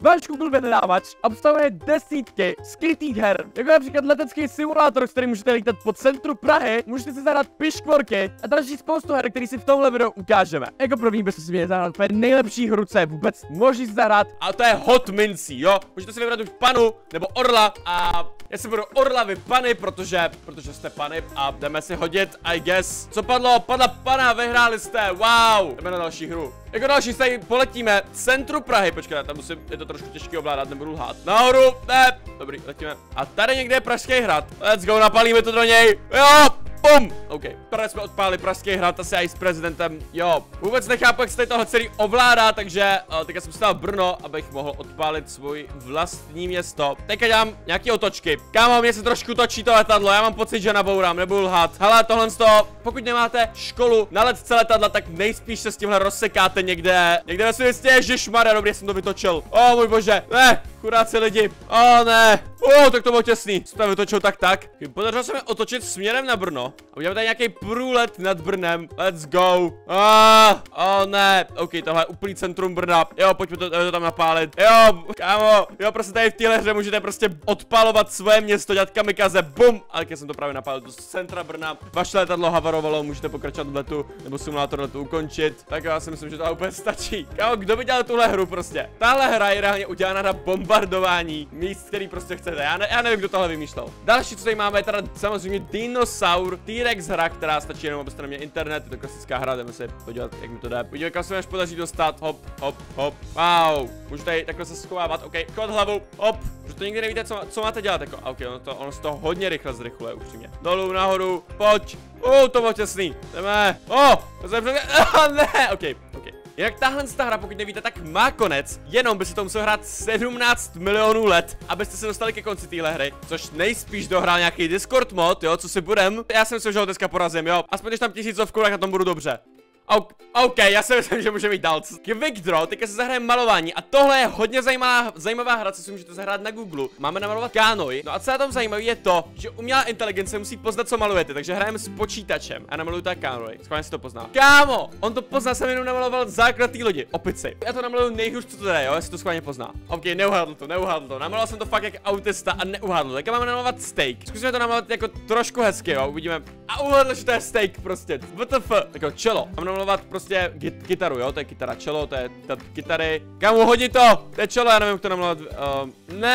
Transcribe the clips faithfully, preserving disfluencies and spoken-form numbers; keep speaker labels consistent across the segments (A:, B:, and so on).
A: Váš Google vyhledávač obsahuje desítky skrytých her, jako například letecký simulátor, s kterým můžete lítat po centru Prahy, můžete si zahrát piškvorky a další spoustu her, který si v tomhle videu ukážeme. Jako první byste si měli zahrát nejlepší hru, co je vůbec možný zahrát. A to je Hot Mincí, jo? Můžete si vybrat už panu nebo orla a já si budu orla, vy pany, protože, protože jste pany a jdeme si hodit, I guess. Co padlo? Padla pana, vyhráli jste, wow! Jdeme na další hru. Jako další se poletíme centru Prahy, počkej, tam musím, je to trošku těžké ovládat, nebudu lhát. Nahoru, ne, dobrý, letíme. A tady někde je Pražský hrad, let's go, napálíme to do něj, jo! Bum! OK, tady jsme odpálili Pražský hrad, asi i s prezidentem, jo. Vůbec nechápu, jak se tady toho celý ovládá, takže uh, teďka jsem stál Brno, abych mohl odpálit svůj vlastní město. Teďka dělám nějaký otočky. Kámo, mě se trošku točí to letadlo, já mám pocit, že nabourám, nebudu lhát. Hele, tohle z toho, pokud nemáte školu na letce letadla, tak nejspíš se s tímhle rozsekáte někde. Někde ve světě, ježišmarja, dobrý, jsem to vytočil. O můj bože, ne, chudáci lidi, o ne. O, tak to bylo těsný. Jsem to vytočil tak tak. Podařilo se mi otočit směrem na Brno. A uděláme tady nějaký průlet nad Brnem. Let's go. Ah, oh ne. OK, tohle je úplný centrum Brna. Jo, pojďme to, to tam napálit. Jo, kámo. Jo, prostě tady v téhle hře můžete prostě odpalovat svoje město, dělat kamikaze. Bum. Ale když jsem to právě napálil do centra Brna. Vaše letadlo havarovalo, můžete pokračovat v letu, nebo simulátor letu ukončit. Tak já si myslím, že to úplně stačí. Kámo, kdo by dělal tuhle hru prostě? Tahle hra je reálně udělána na bombardování míst, který prostě chcete. Já, ne, já nevím, kdo tohle vymýšlel. Další, co tady máme, je teda samozřejmě Dinosaur T-Rex hra, která stačí jenom, abyste neměli internet. Je to klasická hra, jdeme se podívat, jak mi to jde. Podívej, kam se mi až podaří dostat. Hop, hop, hop. Wow. Můžu tady takhle se schovávat. OK, kod hlavu. Hop. Že to nikdy nevíte, co, co máte dělat. Jako, OK, ono, to, ono se to hodně rychle zrychluje, upřímně. Dolů, nahoru, pojď. Uh, to bylo těsný. Jdeme. Oh, to jsem před... ne, OK, OK. Jinak tahle ta hra, pokud nevíte, tak má konec, jenom by si to musel hrát sedmnáct milionů let, abyste se dostali ke konci téhle hry, což nejspíš dohrál nějaký Discord mod, jo, co si budem. Já jsem si, že ho dneska porazím, jo, aspoň když tam tisícovku, tak na tom budu dobře. OK, já si myslím, že můžeme jít dál. Quick Draw, teďka se zahraje malování a tohle je hodně zajímavá, zajímavá hra, co si můžete zahrát na Google. Máme namalovat kánoj, no a co je na tom zajímavé je to, že umělá inteligence musí poznat, co malujete, takže hrajeme s počítačem a namaluju tak kánoj. Schválně si to pozná. Kámo, on to pozná, jsem jenom namaloval základ té lodi, opici. Já to namaluju nejhůř, co to jde, jo, jestli to schválně pozná. OK, neuhádl to, neuhádl to. Namaloval jsem to fakt jak autista a neuhádl. Teďka máme namalovat steak. Zkusíme to namalovat jako trošku hezky, jo, uvidíme. A uhodl, že to je steak prostě. W T F. Tak jo, čelo. Mám namalovat prostě git kytaru, jo, to je kytara, čelo, to je ta kytary. Kamu, hodni to! To je čelo, já nevím, jak to namalovat. Uh,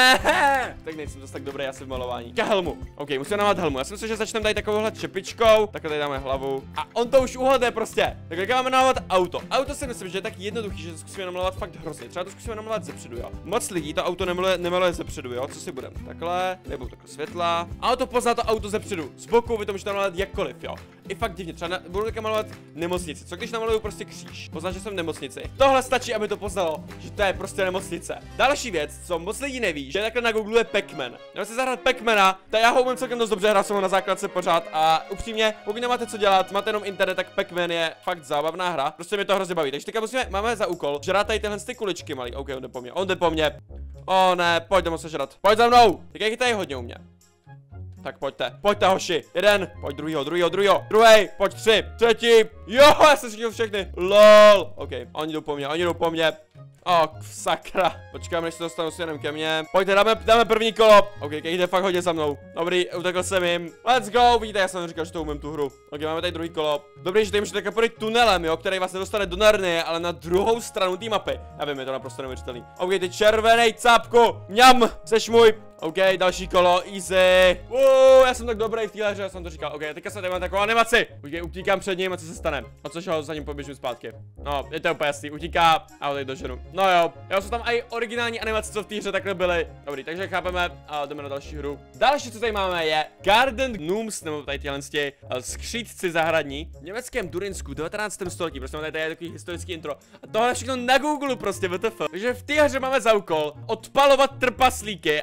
A: ne! Tak nejsem zase tak dobrý asi v malování. K helmu. OK, musíme namalovat helmu. Já si myslím, že začneme tady takovouhle čepičkou. Takhle tady dáme hlavu. A on to už uhodne prostě. Tak jak máme namalovat auto. Auto si myslím, že je tak jednoduchý, že to zkusíme namalovat fakt hrozně. Třeba to zkusíme namalovat zepředu, jo. Moc lidí to auto nemaluje, nemaluje zepředu, jo. Co si budeme? Takhle, nebo takhle světla. A to pozná to auto zepředu. Z boku vy to můžete namalovat jakkoliv, jo. I fakt divně. Třeba na, budu taky malovat nemocnici. Co když namaluju prostě kříž? Pozná, že jsem v nemocnici. Tohle stačí, aby to poznalo, že to je prostě nemocnice. Další věc, co moc lidí neví, že takhle na Google je Pac-Man. Jdeme si zahrát Pac-Mana, tak já ho umím celkem dost dobře, hrát jsem ho na základce pořád a upřímně, pokud nemáte co dělat, máte jenom internet, tak Pac-Man je fakt zábavná hra. Prostě mě to hrozně baví. Takže teďka musíme, máme za úkol žrát tady tyhle ty kuličky malý. OK, on jde po mně, on jde po mně. O ne, pojď, jdeme se žrat. Pojď za mnou. Tak jak je tady hodně u mě. Tak pojďte, pojďte hoši, jeden, pojď druhýho, druhýho, druhýho, druhý, pojď tři, třetí, jo, já jsem slyšel všechny, lol, OK, oni jdou po mně, oni jdou po mně, oh, sakra, počkáme, než se dostanu směrem ke mně, pojďte, dáme, dáme první kolo, OK, jde fakt hodně za mnou, dobrý, utekl jsem jim, let's go, vidíte, já jsem říkal, že to umím tu hru, OK, máme tady druhý kolo, dobrý, že tady můžete takhle projít tunelem, jo, který vás nedostane do Narnie, ale na druhou stranu té mapy, já vím, je to naprosto neuvěřitelný, OK, ty červenej cápku, mňam, seš můj. OK, další kolo, easy. Uuu, já jsem tak dobrý v téhle hře, já jsem to říkal. OK, teďka se tady mám takovou animaci. OK, utíkám před ním a co se stane? A což ho za ním poběžím zpátky. No, je to úplně jasný, utíká a tady doženu. No jo, já jsou tam i originální animace, co v té hře takhle byly. Dobrý, takže chápeme a jdeme na další hru. Další, co tady máme, je Garden Gnomes, nebo tady tyhle skřítci zahradní. V německém Durinsku, devatenáctém století, prostě máme tady, tady takový historický intro. A tohle všechno na Google prostě, W T F. Takže v té hře máme za úkol odpalovat trpaslíky a je to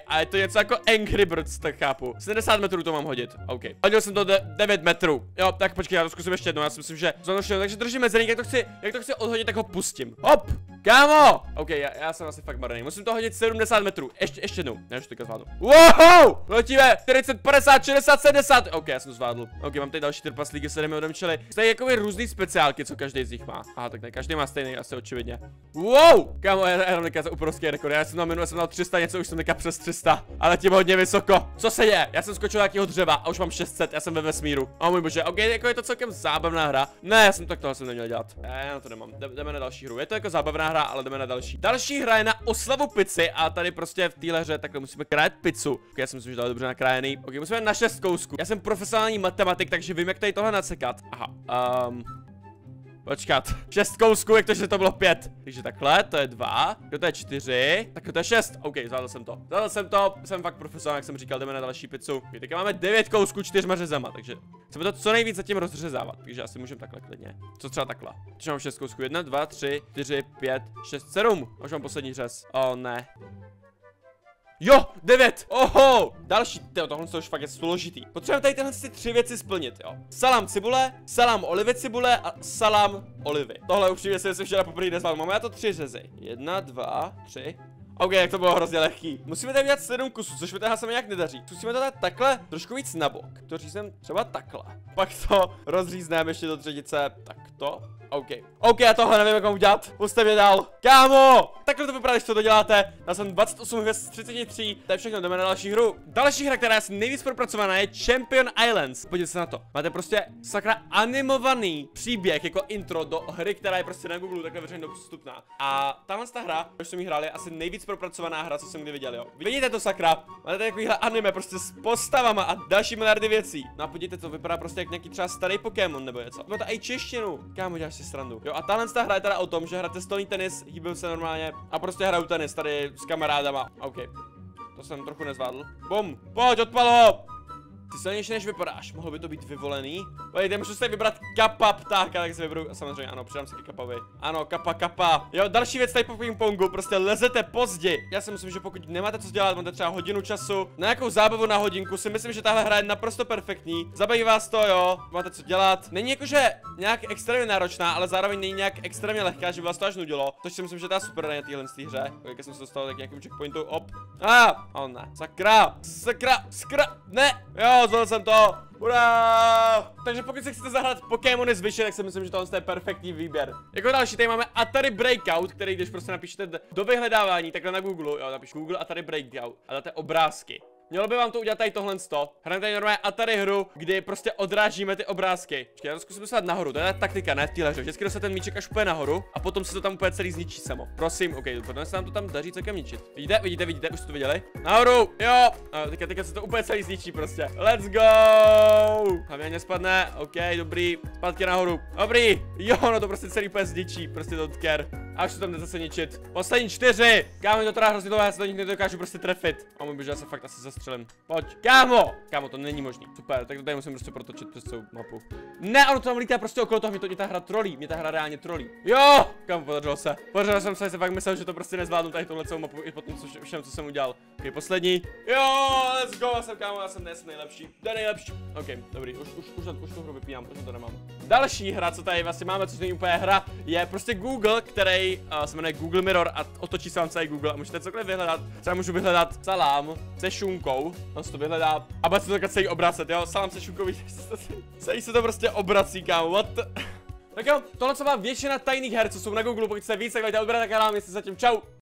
A: něco jako Angry Birds, tak chápu. sedmdesát metrů to mám hodit, OK. Hodil jsem to devět metrů. Jo, tak počkej, já to zkusím ještě jednou, já si myslím, že zanošil, takže držím mezerník, jak to chci, jak to chci odhodit, tak ho pustím. Hop! Kámo! OK, já, já jsem asi fakt marný. Musím to hodit sedmdesát metrů. Ještě, ještě jednou. Já už teďka zvládnu. Wow! Letíme! čtyřicet, padesát, šedesát, sedmdesát. OK, já jsem to zvládl. OK, mám tady další trpaslíky, se jdeme odemčili. Tady jakoby různý speciálky, co každý z nich má. Aha, tak ne, každý má stejný, asi očividně. Wow! Kámo, já, já mám teďka za uprovský rekord. Já jsem na minule jsem dal tři sta něco, už jsem teďka přes tři sta. Ale tím hodně vysoko. Co se děje? Já jsem skočil nějakého dřeva a už mám šest set, já jsem ve vesmíru. O můj bože, OK, jako je to celkem zábavná hra. Ne, já jsem tak tohle jsem neměl dělat. Já na to nemám. Jdeme na další hru. Je to jako zábavná hra, ale jdeme na další. Další hra je na oslavu pici a tady prostě v téhle hře takhle musíme krájet pizzu. Ok, já si myslím, že to je dobře nakrájený. Ok, musíme na šest kousku. Já jsem profesionální matematik, takže vím, jak tady tohle nasekat. Aha. Um, počkat. Šest kousků, jak to, že to bylo pět. Takže takhle, to je dva. To je čtyři. Tak to je šest. Ok, zvládl jsem to. Zvládl jsem to. Jsem fakt profesionál, jak jsem říkal, jdeme na další pizzu. Okay, teďka máme devět kousků čtyřma řezama, takže chceme to co nejvíc zatím rozřezávat. Takže asi můžeme takhle klidně. Co třeba takhle. Takže mám šest kousků. Jedna, dva, tři, čtyři, pět, šest, sedm. Už mám poslední řez. O ne. Jo, devět. Oho, další, tyjo, tohle už fakt je složitý. Potřebujeme tady tyhle ty tři věci splnit, jo. Salám cibule, salám olivy cibule a salám olivy. Tohle určitě si myslím, že na poprvé nezvládnu. Máme na to tři řezy. Jedna, dva, tři. OK, jak to bylo hrozně lehký. Musíme tady udělat sedm kusů, což mi teda se mi nějak nedaří. Zkusíme to dát takhle, trošku víc na bok. To řízneme třeba takhle. Pak to rozřízneme ještě do třetice takto. OK. OK, já tohle nevím, jak mám udělat. Puste mě dál. Kámo! Takhle to vypadá, když to doděláte. Já jsem dvacet osm hvězd z třiceti tří. To je všechno, jdeme na další hru. Další hra, která je asi nejvíc propracovaná, je Champion Islands. Podívejte se na to. Máte prostě sakra animovaný příběh jako intro do hry, která je prostě na Google takhle veřejně dostupná. A tahle ta hra, když jsem jí hrál, je asi nejvíc propracovaná hra, co jsem kdy viděl, jo. Vidíte to, sakra? Máte tady takovýhle anime prostě s postavama a další miliardy věcí. No a podívejte, to vypadá prostě jak nějaký třeba starý Pokémon nebo něco. Máte i češtinu. Kámo, děláš si srandu. Jo, a tahle ta hra je teda o tom, že hrajete stolní tenis, hýbil se normálně a prostě hraju tenis tady s kamarádama. OK. To jsem trochu nezvládl. Bum, pojď, odpal ho! Ty silnější než vypadáš, mohlo by to být vyvolený. Pojďte, můžu si vybrat kapa ptáka, tak si vyberu, samozřejmě ano, přidám si kapavi. Ano, kapa, kapa. Jo, další věc tady po pingpongu, prostě lezete pozdě. Já si myslím, že pokud nemáte co dělat, máte třeba hodinu času, na nějakou zábavu na hodinku, si myslím, že tahle hra je naprosto perfektní. Zabaví vás to, jo, máte co dělat. Není jakože nějak extrémně náročná, ale zároveň není nějak extrémně lehká, že by vás to až nudilo. Což si myslím, že to je super na téhle hře. Jak jsem se dostal tak nějakým checkpointu, op. A, ah, oh ne, sakra, sakra, sakra, ne, jo. Zvolil jsem to! Ura! Takže pokud si chcete zahrát Pokémony z Vyše, tak si myslím, že tohle je perfektní výběr. Jako další tady máme Atari Breakout, který když prostě napíšete do vyhledávání, takhle na Google, jo, napíš Google Atari Breakout a dáte obrázky. Mělo by vám to udělat tady tohle sto. Hrajeme tady normálně Atari hru, kdy prostě odrážíme ty obrázky. Počkej, já to zkusím dostat nahoru, to je taktika, ne v téhle hře. Vždycky dostat ten míček až úplně nahoru a potom se to tam úplně celý zničí samo. Prosím, OK, potom se nám to tam daří celkem ničit. Vidíte, vidíte, vidíte, už jste to viděli? Nahoru, jo! A teďka, teďka se to úplně celý zničí prostě. Let's go! Hlavně nespadne, OK, dobrý, zpátky nahoru. Dobrý, jo, no to prostě celý úplně zničí, prostě don't care. A už se tam jde zase ničit. Poslední čtyři! Kámo, to teda hrozně dlouhé, já se do nich nedokážu prostě trefit. A můj bože, já se fakt asi zastřelím. Pojď, kámo! Kámo, to není možný. Super, tak to tady musím prostě protočit přes celou mapu. Ne, ono to tam lítá prostě okolo toho, mě to mě ta hra trolí, mě ta hra reálně trolí. Jo! Kámo, podařilo se. Podařilo jsem se, se fakt myslel, že to prostě nezvládnu tady tohle celou mapu i po tom, co, všem, co jsem udělal. Ok, poslední. Jo, let's go, já jsem kámo, já jsem dnes nejlepší. To je nejlepší. Ok, dobrý, už, už, už, už tu hru vypínám, už to nemám. Další hra, co tady vlastně máme, což není úplně hra, je prostě Google, který uh, se jmenuje Google Mirror a otočí se vám celý Google a můžete cokoliv vyhledat. Třeba můžu vyhledat salám se šunkou, on se to vyhledá a bude se to takhle celý obracet, jo, salám se šunkou, celý se to prostě obrací, kámo, what the... Tak jo, tohle co má většina tajných her, co jsou na Google, pokud se víc, tak dejte odběr na kanál, mějte se zatím, čau.